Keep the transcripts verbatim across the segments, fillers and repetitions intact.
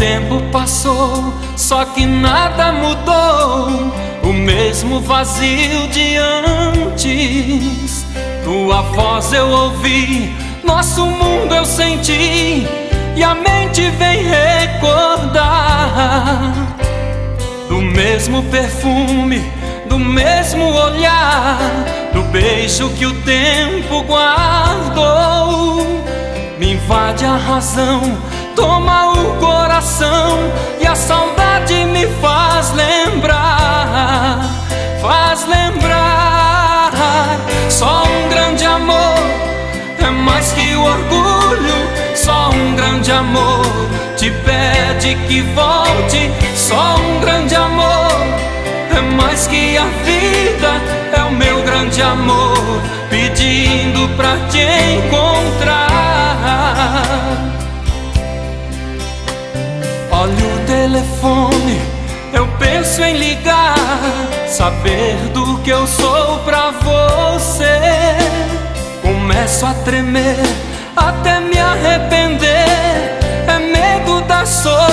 tempo passou, só que nada mudou. O mesmo vazio de antes. Tua voz eu ouvi, nosso mundo eu senti, e a mente vem recordar do mesmo perfume, do mesmo olhar, do beijo que o tempo guardou. Me invade a razão, toma o coração, e a saudade me faz lembrar, faz lembrar. Só um grande amor é mais que o orgulho, só um grande amor te pede que volte. Só um grande amor é mais que a vida, é o meu grande amor pedindo pra te encontrar. Olha o telefone, eu penso em ligar, saber do que eu sou pra você. Começo a tremer, até me arrepender, é medo da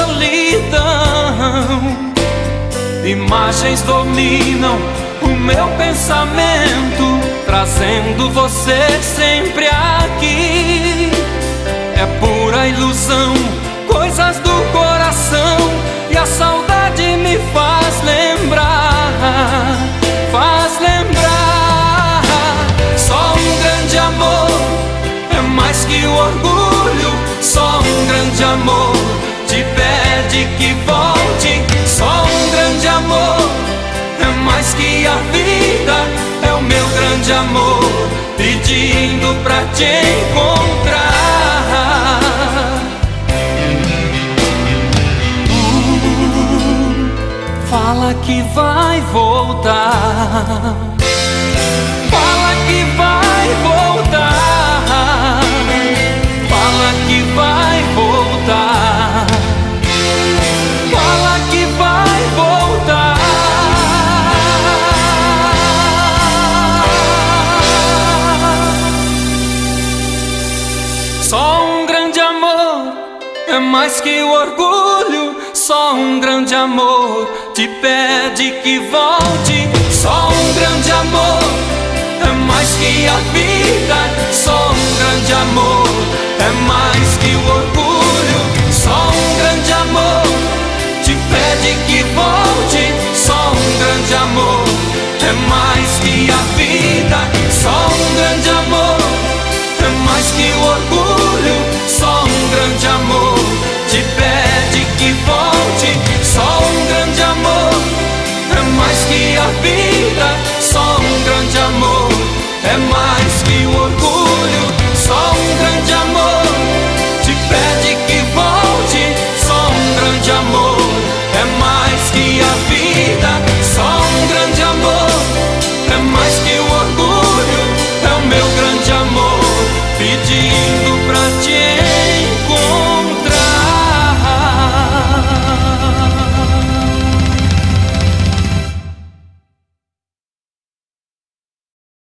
solidão. Imagens dominam o meu pensamento, trazendo você sempre aqui. É pura ilusão, coisas do coração, e a saudade me faz lembrar, faz lembrar. Só um grande amor é mais que o orgulho, só um grande amor te pede que volte. Só um grande amor é mais que a vida, é o meu grande amor pedindo pra te encontrar. Fala que vai voltar, fala que vai voltar, fala que vai voltar, fala que vai voltar. Só um grande amor é mais que o orgulho, só um grande amor te pede que volte.